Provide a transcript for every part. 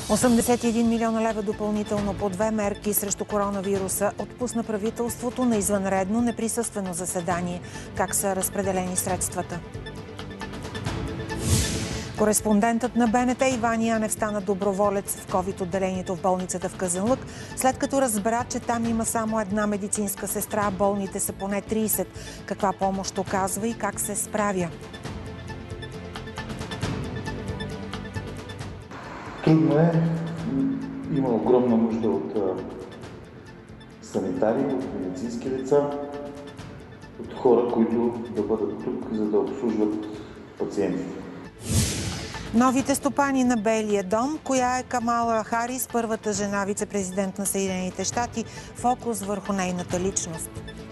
81 милиона лева допълнително по 2 мерки срещу коронавируса отпусна правителството на извънредно неприсъствено заседание. Как са разпределени средствата? Кореспондентът на БНТ Иван Янев стана доброволец в ковид-отделението в болницата в Казанлък, след като разбра, че там има само една медицинска сестра, болните са поне 30. Каква помощ оказва и как се справя? Трудно е. Има огромна нужда от санитари, от медицински лица, от хора, които да бъдат тук, за да обслужват пациентите. Новите стопани на Белия дом, коя е Камала Харис, първата жена вице-президент на Съединените щати, фокус върху нейната личност.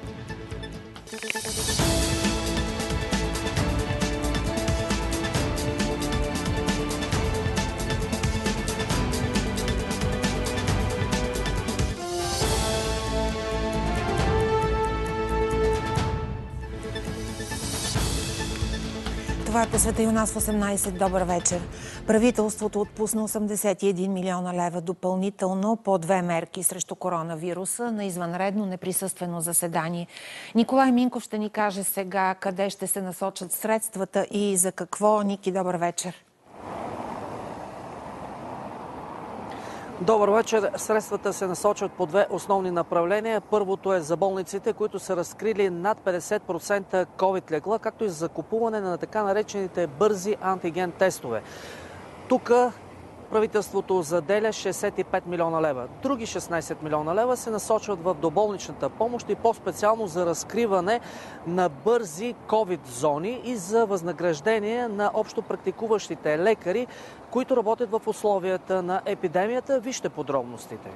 Това е по света и у нас в 18. Добър вечер. Правителството отпусна 81 милиона лева допълнително по 2 мерки срещу коронавируса на извънредно неприсъствено заседание. Николай Минков ще ни каже сега къде ще се насочат средствата и за какво. Ники, добър вечер. Добър вечер. Средствата се насочват по 2 основни направления. Първото е за болниците, които са разкрили над 50% COVID легла, както и за закупуване на така наречените бързи антиген тестове. Тук правителството заделя 65 милиона лева. Други 16 милиона лева се насочват в доболничната помощ и по-специално за разкриване на бързи COVID зони и за възнаграждение на общо практикуващите лекари, които работят в условията на епидемията. Вижте подробностите.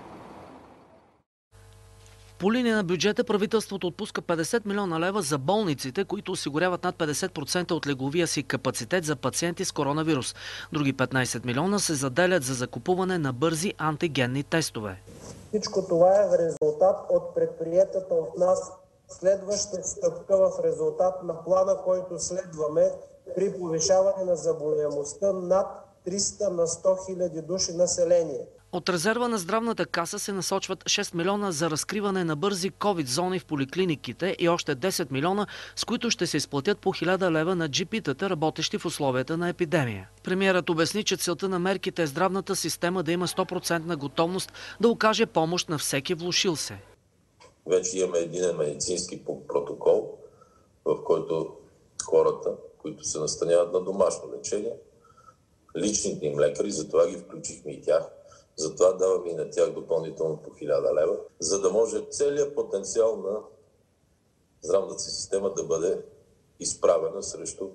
По линия на бюджета правителството отпуска 50 милиона лева за болниците, които осигуряват над 50% от легловия си капацитет за пациенти с коронавирус. Други 15 милиона се заделят за закупуване на бързи антигенни тестове. Всичко това е в резултат от предприетата от нас следваща стъпка в резултат на плана, който следваме при повишаване на заболеваемостта над 300 на 100 хиляди души население. От резерва на здравната каса се насочват 6 милиона за разкриване на бързи ковид-зони в поликлиниките и още 10 милиона, с които ще се изплатят по 1000 лева на джипитата, работещи в условията на епидемия. Премиерът обясни, че целта на мерките е здравната система да има 100% готовност да окаже помощ на всеки влошил се. Вече имаме един медицински протокол, в който хората, които се настаняват на домашно лечение, личните им лекари, затова ги включихме и тях, затова даваме и на тях допълнително по 1000 лева, за да може целият потенциал на здравната система да бъде изправена срещу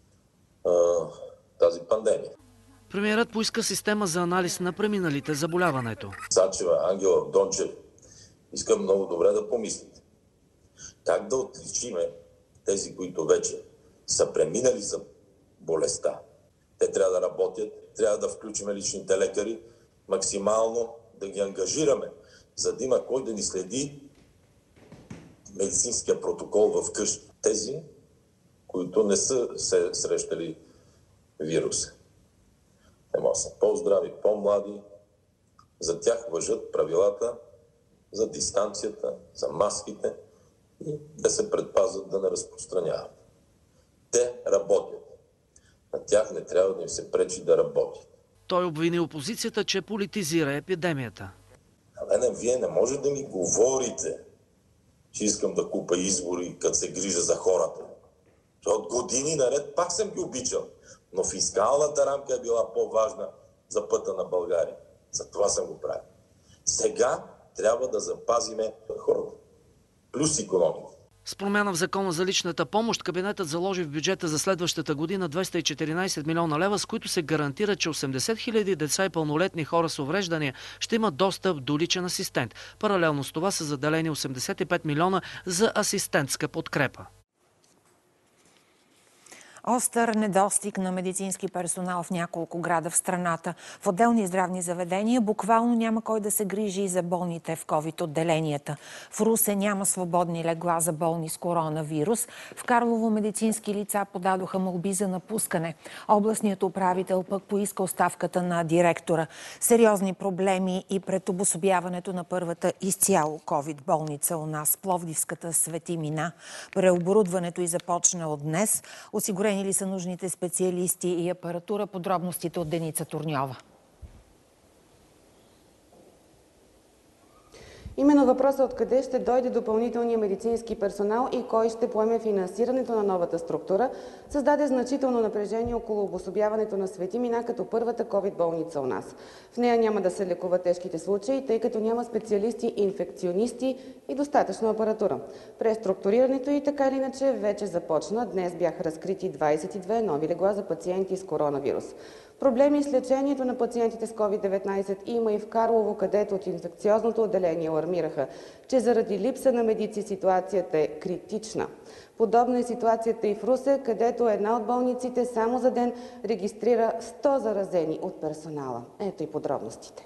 тази пандемия. Премиерът поиска система за анализ на преминалите заболяването. Сачева, Ангелов, Дончев, искам много добре да помислите. Как да отличиме тези, които вече са преминали за болестта? Те трябва да работят, трябва да включим личните лекари, максимално да ги ангажираме, за да има кой да ни следи медицинския протокол в къщи. Тези, които не са се срещали вируса. Те могат да са по-здрави, по-млади. За тях важат правилата за дистанцията, за маските и да се предпазват да не разпространяват. Те работят. На тях не трябва да им се пречи да работят. Той обвини опозицията, че политизира епидемията. Вие не може да ми говорите, че искам да купа избори, като се грижа за хората. От години наред пак съм ги обичал, но фискалната рамка е била по-важна за пътя на България. За това съм го правил. Сега трябва да запазиме хората. Плюс икономика. С промяна в закона за личната помощ, кабинетът заложи в бюджета за следващата година 214 милиона лева, с които се гарантира, че 80 хиляди деца и пълнолетни хора с увреждания ще имат достъп до личен асистент. Паралелно с това са заделени 85 милиона за асистентска подкрепа. Остър недостиг на медицински персонал в няколко града в страната. В отделни здравни заведения буквално няма кой да се грижи за болните в COVID-отделенията. В Русе няма свободни легла за болни с коронавирус. В Карлово медицински лица подадоха молби за напускане. Областният управител пък поиска оставката на директора. Сериозни проблеми и пред обособяването на първата изцяло COVID болница у нас, Пловдивската Свети Мина. Преоборудването й започна от днес. Осигурени ли са нужните специалисти и апаратура? Подробностите от Деница Турньова. Именно въпросът откъде ще дойде допълнителния медицински персонал и кой ще поеме финансирането на новата структура, създаде значително напрежение около обособяването на Свети Мина като първата COVID болница у нас. В нея няма да се лекуват тежките случаи, тъй като няма специалисти, инфекционисти и достатъчно апаратура. Преструктурирането и така или иначе вече започна. Днес бяха разкрити 22 нови легла за пациенти с коронавирус. Проблеми с лечението на пациентите с COVID-19 има и в Карлово, където от инфекциозното отделение алармираха, че заради липса на медици ситуацията е критична. Подобна е ситуацията и в Русе, където една от болниците само за ден регистрира 100 заразени от персонала. Ето и подробностите.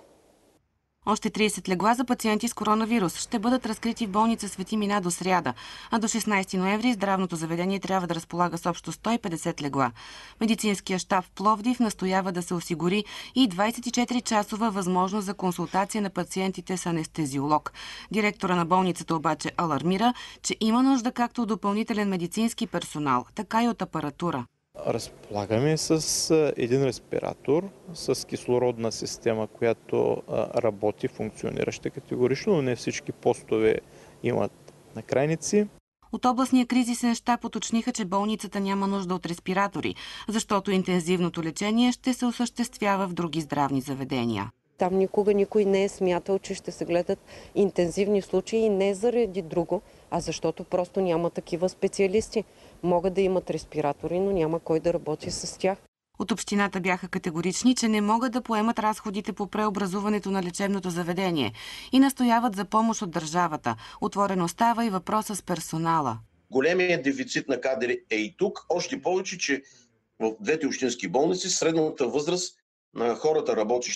Още 30 легла за пациенти с коронавирус ще бъдат разкрити в болница Свети Мина до сряда, а до 16 ноември здравното заведение трябва да разполага с общо 150 легла. Медицинския щаб в Пловдив настоява да се осигури и 24-часова възможност за консултация на пациентите с анестезиолог. Директора на болницата обаче алармира, че има нужда както от допълнителен медицински персонал, така и от апаратура. Разполагаме с един респиратор с кислородна система, която работи, функционираща категорично, но не всички постове имат накрайници. От областния кризисен щаб уточниха, че болницата няма нужда от респиратори, защото интензивното лечение ще се осъществява в други здравни заведения. Там никога никой не е смятал, че ще се гледат интензивни случаи не заради друго, а защото просто няма такива специалисти. Могат да имат респиратори, но няма кой да работи с тях. От общината бяха категорични, че не могат да поемат разходите по преобразуването на лечебното заведение и настояват за помощ от държавата. Отворен остава и въпроса с персонала. Големият дефицит на кадри е и тук, още повече, че в двете общински болници средната възраст на хората,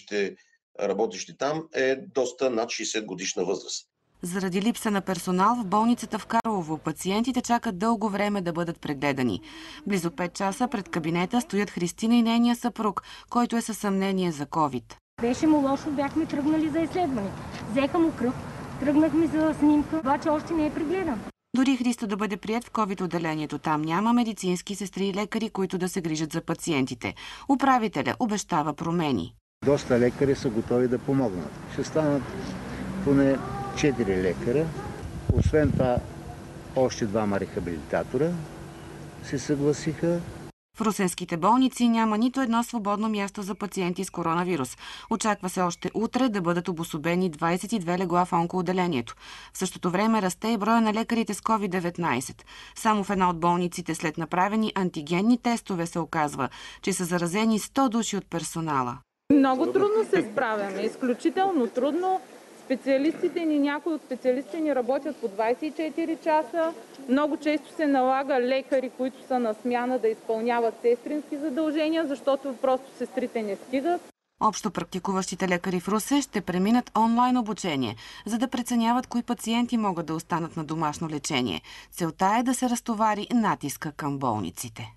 работещи там, е доста над 60 годишна възраст. Заради липса на персонал в болницата в Карлово пациентите чакат дълго време да бъдат прегледани. Близо 5 часа пред кабинета стоят Христина и нейния съпруг, който е със съмнение за COVID. Беше му лошо, бяхме тръгнали за изследване. Взеха му кръв, тръгнахме за снимка, обаче още не е прегледан. Дори Христо да бъде приет в COVID отделението, там няма медицински сестри и лекари, които да се грижат за пациентите. Управителя обещава промени. Доста лекари са готови да помогнат. Ще станат поне 4 лекара. Освен това, още 2 рехабилитатора се съгласиха. В русенските болници няма нито едно свободно място за пациенти с коронавирус. Очаква се още утре да бъдат обособени 22 легла в онкоотделението. В същото време расте и броя на лекарите с COVID-19. Само в една от болниците след направени антигенни тестове се оказва, че са заразени 100 души от персонала. Много трудно се справяме, изключително трудно. Специалистите ни, някои от специалистите ни работят по 24 часа. Много често се налага лекари, които са на смяна, да изпълняват сестрински задължения, защото просто сестрите не стигат. Общо практикуващите лекари в Русе ще преминат онлайн обучение, за да преценяват кои пациенти могат да останат на домашно лечение. Целта е да се разтовари натиска към болниците.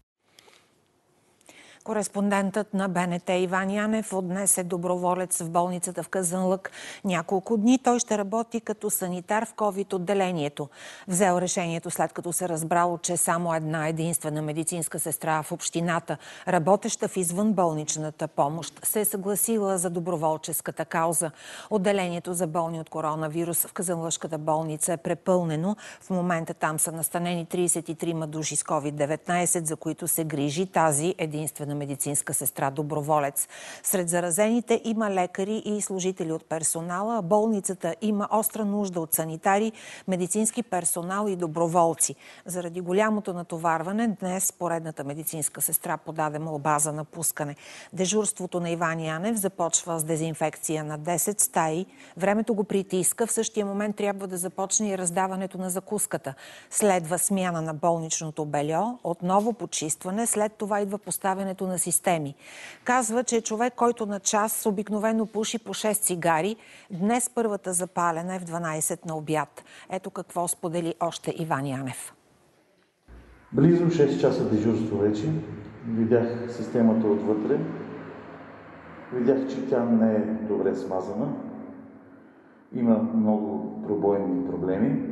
Кореспондентът на БНТ Иван Янев от днес е доброволец в болницата в Казанлък. Няколко дни той ще работи като санитар в COVID-отделението. Взел решението след като се разбрало, че само една единствена медицинска сестра в общината, работеща в извънболничната помощ, се е съгласила за доброволческата кауза. Отделението за болни от коронавирус в Казанлъшката болница е препълнено. В момента там са настанени 33 души с COVID-19, за които се грижи тази единствена на медицинска сестра доброволец. Сред заразените има лекари и служители от персонала. Болницата има остра нужда от санитари, медицински персонал и доброволци. Заради голямото натоварване, днес поредната медицинска сестра подаде молба за напускане. Дежурството на Иван Янев започва с дезинфекция на 10 стаи. Времето го притиска. В същия момент трябва да започне и раздаването на закуската. Следва смяна на болничното бельо, отново почистване, след това идва поставянето на системи. Казва, че е човек, който на час обикновено пуши по 6 цигари. Днес първата запалена е в 12 на обяд. Ето какво сподели още Иван Янев. Близо 6 часа дежурство вече. Видях системата отвътре. Видях, че тя не е добре смазана. Има много пробойни проблеми.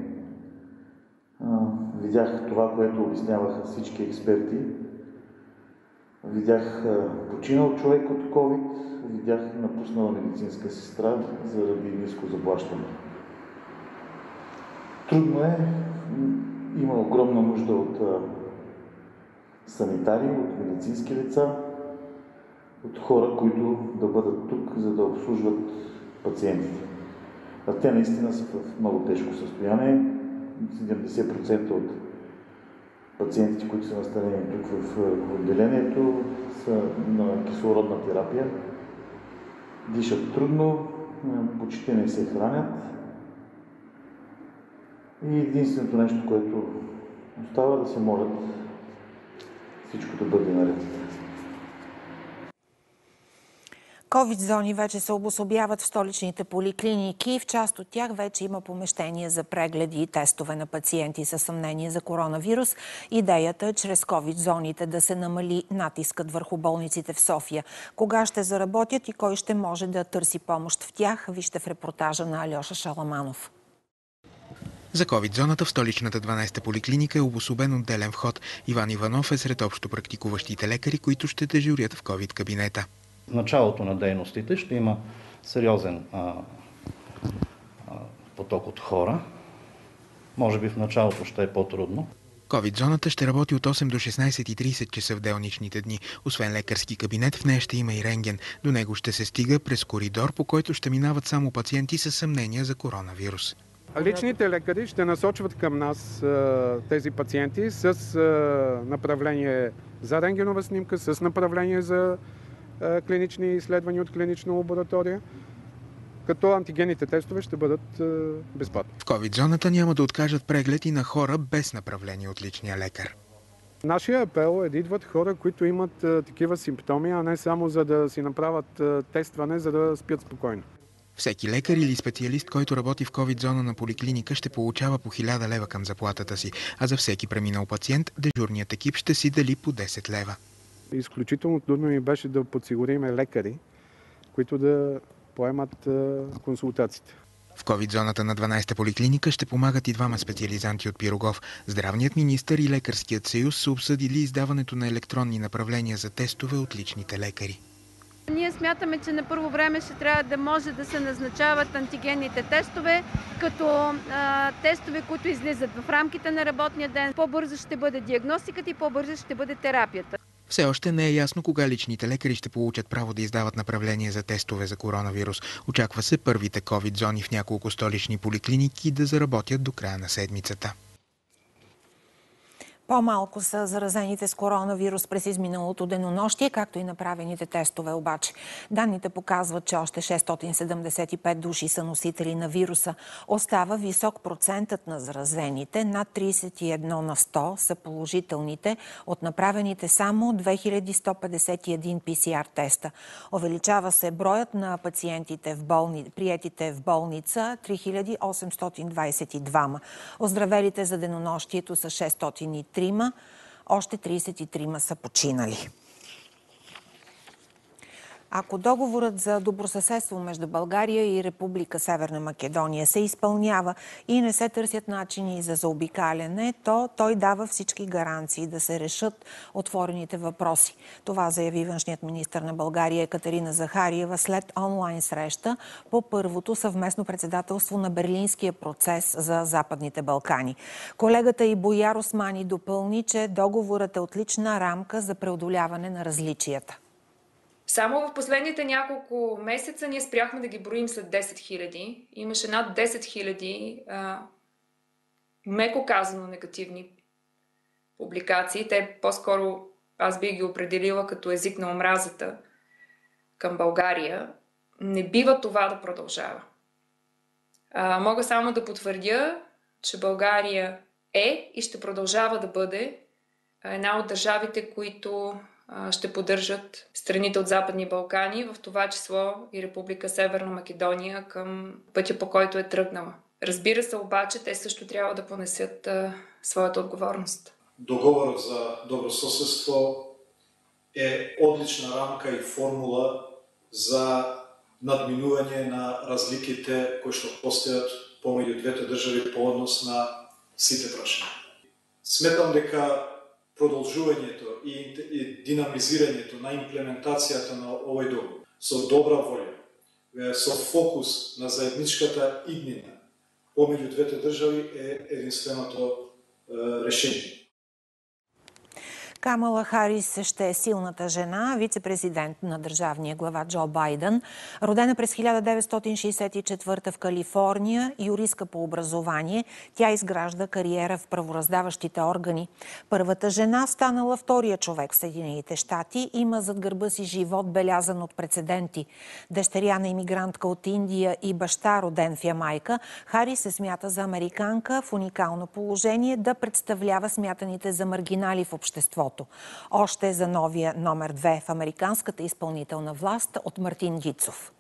Видях това, което обясняваха всички експерти. Видях починал човек от COVID. Видях напуснала медицинска сестра заради ниско заплащане. Трудно е. Има огромна нужда от санитари, от медицински лица, от хора, които да бъдат тук, за да обслужват пациентите. А те наистина са в много тежко състояние. 70% от пациентите, които са настанени тук в отделението, са на кислородна терапия. Дишат трудно, почти не се хранят. И единственото нещо, което остава, да се молят всичко да бъде наред. Ковид-зони вече се обособяват в столичните поликлиники. В част от тях вече има помещения за прегледи и тестове на пациенти със съмнение за коронавирус. Идеята е чрез ковид-зоните да се намали натискът върху болниците в София. Кога ще заработят и кой ще може да търси помощ в тях, вижте в репортажа на Алеша Шаламанов. За ковид-зоната в столичната 12-та поликлиника е обособен отделен вход. Иван Иванов е сред общо практикуващите лекари, които ще дежурят в ковид-кабинета. В началото на дейностите ще има сериозен поток от хора. Може би в началото ще е по-трудно. Ковид-зоната ще работи от 8 до 16:30 часа в делничните дни. Освен лекарски кабинет, в нея ще има и рентген. До него ще се стига през коридор, по който ще минават само пациенти със съмнения за коронавирус. Личните лекари ще насочват към нас тези пациенти с направление за рентгенова снимка, с направление за клинични изследвания от клинична лаборатория, като антигенните тестове ще бъдат безплатни. В ковид-зоната няма да откажат преглед и на хора без направление от личния лекар. Нашия апел е да идват хора, които имат такива симптоми, а не само за да си направят тестване, за да спят спокойно. Всеки лекар или специалист, който работи в ковид-зона на поликлиника, ще получава по 1000 лева към заплатата си, а за всеки преминал пациент, дежурният екип ще си дели по 10 лева. Изключително трудно ми беше да подсигурим лекари, които да поемат консултациите. В ковид-зоната на 12-та поликлиника ще помагат и двама специализанти от Пирогов. Здравният министър и Лекарският съюз са обсъдили издаването на електронни направления за тестове от личните лекари. Ние смятаме, че на първо време ще трябва да може да се назначават антигенните тестове, като тестове, които излизат в рамките на работния ден. По-бързо ще бъде диагностиката и по-бързо ще бъде терапията. Все още не е ясно кога личните лекари ще получат право да издават направления за тестове за коронавирус. Очаква се първите ковид-зони в няколко столични поликлиники да заработят до края на седмицата. По-малко са заразените с коронавирус през изминалото денонощие, както и направените тестове обаче. Данните показват, че още 675 души са носители на вируса. Остава висок процентът на заразените. Над 31% са положителните от направените само 2151 ПСР теста. Увеличава се броят на пациентите приетите в болница 3822. Оздравелите за денонощието са 603. Още 33 са починали. Ако договорът за добросъседство между България и Република Северна Македония се изпълнява и не се търсят начини за заобикаляне, то той дава всички гаранции да се решат отворените въпроси. Това заяви външният министър на България Екатерина Захариева след онлайн среща по първото съвместно председателство на Берлинския процес за Западните Балкани. Колегата й Бояр Османи допълни, че договорът е отлична рамка за преодоляване на различията. Само в последните няколко месеца ние спряхме да ги броим след 10 000. Имаше над 10 000, меко казано, негативни публикации. Те по-скоро аз би ги определила като език на омразата към България. Не бива това да продължава. Мога само да потвърдя, че България е и ще продължава да бъде една от държавите, които ще поддържат страните от Западни Балкани, в това число и Република Северна Македония, към пътя, по който е тръгнала. Разбира се, обаче, те също трябва да понесат своята отговорност. Договорът за добросъседство е отлична рамка и формула за надминување на разликите кои што постојат помеѓу двете држави по однос на сите прашања. Сметам дека продолжувањето и динамизирањето на имплементацијата на овој договор со добра волја, со фокус на заедничката иднина помеѓу двете држави е единственото решение. Камала Харис ще е силната жена, вице-президент на държавния глава Джо Байден. Родена през 1964 в Калифорния, юристка по образование, тя изгражда кариера в правораздаващите органи. Първата жена, станала втория човек в Съединените щати, има зад гърба си живот, белязан от прецеденти. Дъщеря на имигрантка от Индия и баща, роден в Ямайка, Харис се смята за американка в уникално положение да представлява смятаните за маргинали в обществото. Още за новия номер 2 в американската изпълнителна власт от Мартин Гицов.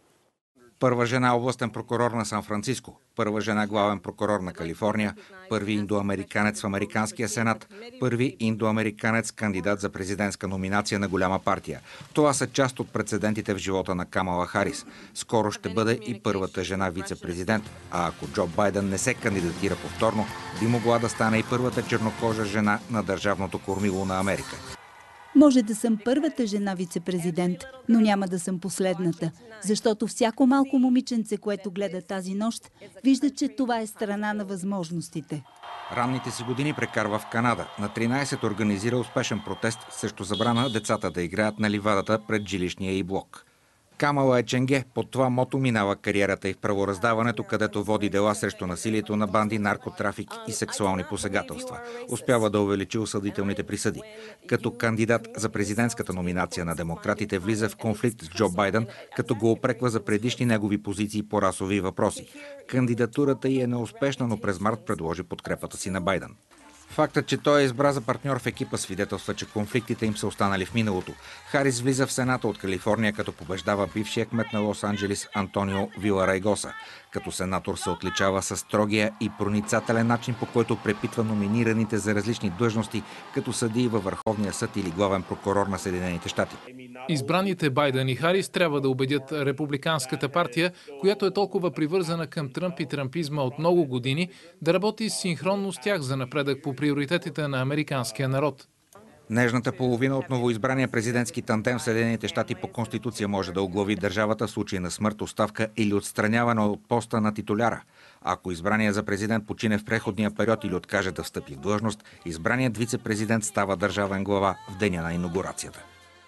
Първа жена областен прокурор на Сан-Франциско, първа жена главен прокурор на Калифорния, първи индоамериканец в Американския сенат, първи индоамериканец кандидат за президентска номинация на голяма партия. Това са част от прецедентите в живота на Камала Харис. Скоро ще бъде и първата жена вице-президент, а ако Джо Байден не се кандидатира повторно, би могла да стане и първата чернокожа жена на държавното кормило на Америка. Може да съм първата жена вице-президент, но няма да съм последната, защото всяко малко момиченце, което гледа тази нощ, вижда, че това е страна на възможностите. Ранните си години прекарва в Канада. На 13 организира успешен протест срещу забрана децата да играят на ливадата пред жилищния й блок. Камала е ченге. Под това мото минава кариерата й в правораздаването, където води дела срещу насилието на банди, наркотрафик и сексуални посегателства. Успява да увеличи осъдителните присъди. Като кандидат за президентската номинация на демократите влиза в конфликт с Джо Байден, като го упреква за предишни негови позиции по расови въпроси. Кандидатурата й е неуспешна, но през март предложи подкрепата си на Байден. Фактът, че той е избра за партньор в екипа, свидетелства, че конфликтите им са останали в миналото. Харис влиза в Сената от Калифорния, като побеждава бившия кмет на Лос-Анджелис Антонио Виларайгоса. Като сенатор се отличава със строгия и проницателен начин, по който препитва номинираните за различни длъжности, като съдии във Върховния съд или главен прокурор на Съединените щати. Избраните Байден и Харис трябва да убедят републиканската партия, която е толкова привързана към Тръмп и трампизма от много години, да работи синхронно с тях за напредък по приоритетите на американския народ. Нежната половина от новоизбрания президентски тандем в Съединените щати по Конституция може да оглави държавата в случай на смърт, оставка или отстраняване от поста на титуляра. Ако избраният за президент почине в преходния период или откаже да встъпи в длъжност, избраният вице-президент става държавен глава в деня на инаугурацията.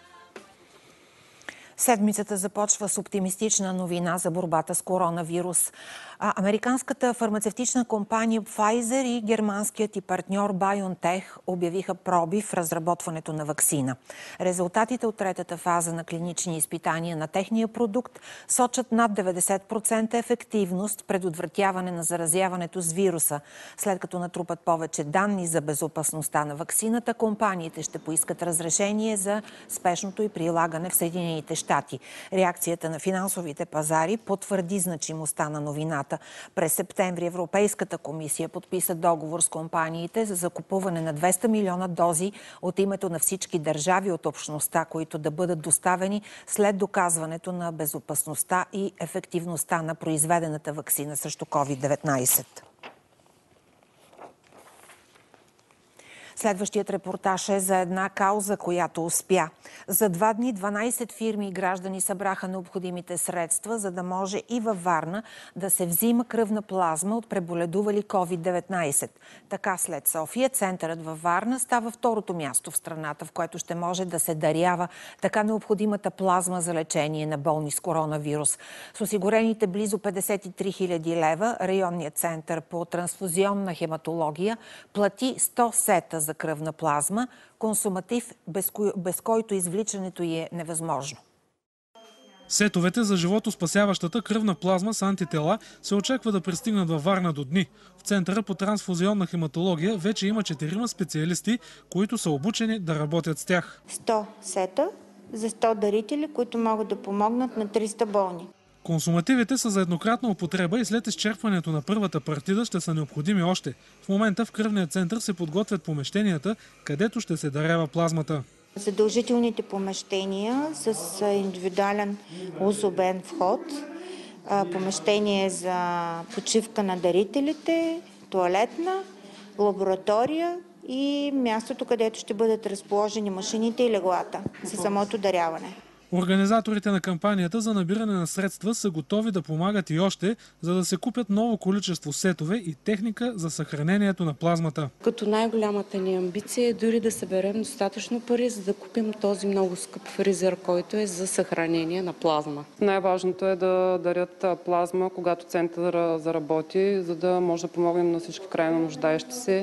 Седмицата започва с оптимистична новина за борбата с коронавирус. Американската фармацевтична компания Pfizer и германският и партньор BioNTech обявиха пробив в разработването на ваксина. Резултатите от третата фаза на клинични изпитания на техния продукт сочат над 90% ефективност в предотвратяване на заразяването с вируса. След като натрупат повече данни за безопасността на ваксината, компаниите ще поискат разрешение за спешното й прилагане в Съединените щати. щати. Реакцията на финансовите пазари потвърди значимостта на новината. През септември Европейската комисия подписа договор с компаниите за закупуване на 200 милиона дози от името на всички държави от общността, които да бъдат доставени след доказването на безопасността и ефективността на произведената ваксина срещу COVID-19. Следващият репортаж е за една кауза, която успя. За 2 дни 12 фирми и граждани събраха необходимите средства, за да може и във Варна да се взима кръвна плазма от преболедували COVID-19. Така след София, центърът във Варна става второто място в страната, в което ще може да се дарява така необходимата плазма за лечение на болни с коронавирус. С осигурените близо 53 хиляди лева, районният център по трансфузионна хематология плати 100 сета за кръвна плазма, консуматив, без който извличането й е невъзможно. Сетовете за животоспасяващата кръвна плазма с антитела се очаква да пристигнат във Варна до дни. В Центъра по трансфузионна хематология вече има 4 специалисти, които са обучени да работят с тях. 100 сета за 100 дарители, които могат да помогнат на 300 болни. Консумативите са за еднократна употреба и след изчерпването на първата партида ще са необходими още. В момента в кръвния център се подготвят помещенията, където ще се дарява плазмата. Задължителните помещения с индивидуален особен вход, помещение за почивка на дарителите, тоалетна, лаборатория и мястото, където ще бъдат разположени машините и леглата за самото даряване. Организаторите на кампанията за набиране на средства са готови да помагат и още, за да се купят ново количество сетове и техника за съхранението на плазмата. Като най-голямата ни амбиция е дори да съберем достатъчно пари, за да купим този много скъп фризер, който е за съхранение на плазма. Най-важното е да дарят плазма, когато център заработи, за да може да помогнем на всички крайно нуждаещи се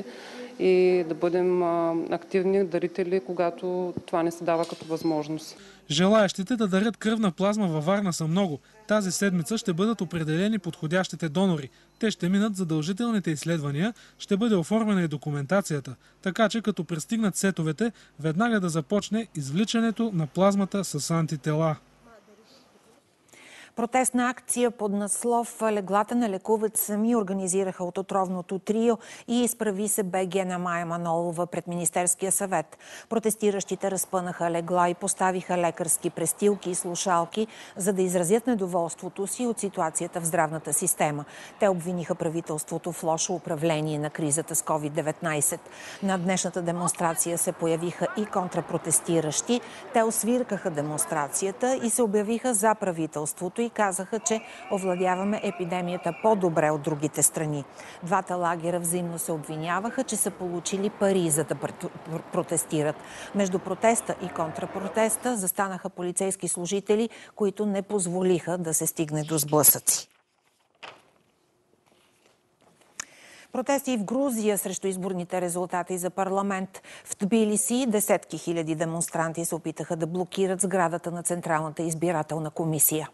и да бъдем активни дарители, когато това не се дава като възможност. Желаящите да дарят кръвна плазма във Варна са много. Тази седмица ще бъдат определени подходящите донори. Те ще минат задължителните изследвания, ще бъде оформена и документацията, така че като пристигнат сетовете, веднага да започне извличането на плазмата с антитела. Протестна акция под наслов "Леглата не лекуват сами" организираха от отровното трио и Изправи се БГ на Мая Манолова пред Министерския съвет. Протестиращите разпънаха легла и поставиха лекарски престилки и слушалки, за да изразят недоволството си от ситуацията в здравната система. Те обвиниха правителството в лошо управление на кризата с COVID-19. На днешната демонстрация се появиха и контрапротестиращи. Те освиркаха демонстрацията и се обявиха за правителството и казаха, че овладяваме епидемията по-добре от другите страни. Двата лагера взаимно се обвиняваха, че са получили пари, за да протестират. Между протеста и контрапротеста застанаха полицейски служители, които не позволиха да се стигне до сблъсъци. Протести и в Грузия срещу изборните резултати за парламент. В Тбилиси десетки хиляди демонстранти се опитаха да блокират сградата на Централната избирателна комисия.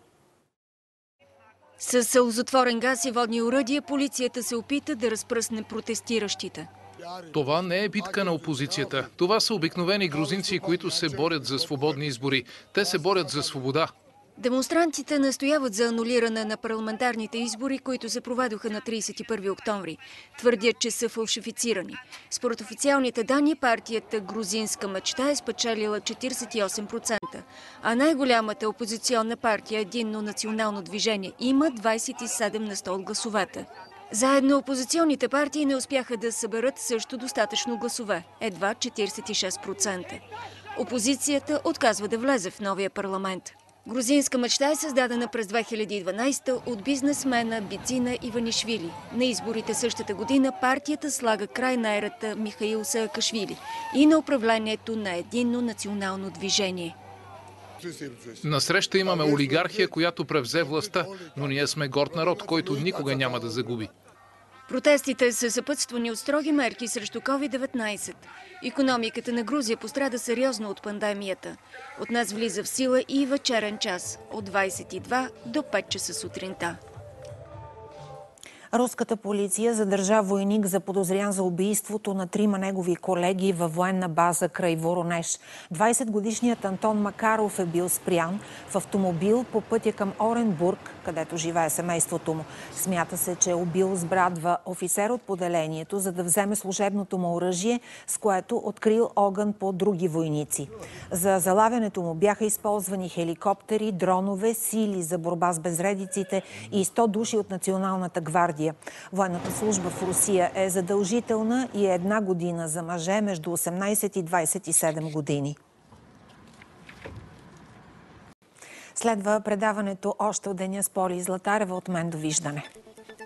С сълзотворен газ и водни оръдия полицията се опита да разпръсне протестиращите. Това не е битка на опозицията. Това са обикновени грузинци, които се борят за свободни избори. Те се борят за свобода. Демонстрантите настояват за анулиране на парламентарните избори, които се проведоха на 31 октомври. Твърдят, че са фалшифицирани. Според официалните данни, партията "Грузинска мечта" е спечелила 48%, а най-голямата опозиционна партия "Единно национално движение" има 27% от гласовете. Заедно опозиционните партии не успяха да съберат също достатъчно гласове – едва 46%. Опозицията отказва да влезе в новия парламент. Грузинска мечта е създадена през 2012 от бизнесмена Бицина Иванишвили. На изборите същата година партията слага край на ерата Михаил Саакашвили и на управлението на Единно национално движение. Насреща имаме олигархия, която превзе властта, но ние сме горд народ, който никога няма да загуби. Протестите са съпътствани от строги мерки срещу COVID-19. Икономиката на Грузия пострада сериозно от пандемията. От нас влиза в сила и вечерен час от 22 до 5 часа сутринта. Руската полиция задържа войник заподозрян за убийството на 3 негови колеги във военна база край Воронеж. 20-годишният Антон Макаров е бил спрян в автомобил по пътя към Оренбург, където живее семейството му. Смята се, че е убил с брадва офицер от поделението, за да вземе служебното му оръжие, с което открил огън по други войници. За залавянето му бяха използвани хеликоптери, дронове, сили за борба с безредиците и 100 души от Националната гвардия. Военната служба в Русия е задължителна и е 1 година за мъже между 18 и 27 години. Следва предаването "Още от деня" с Поли Златарева. От мен довиждане.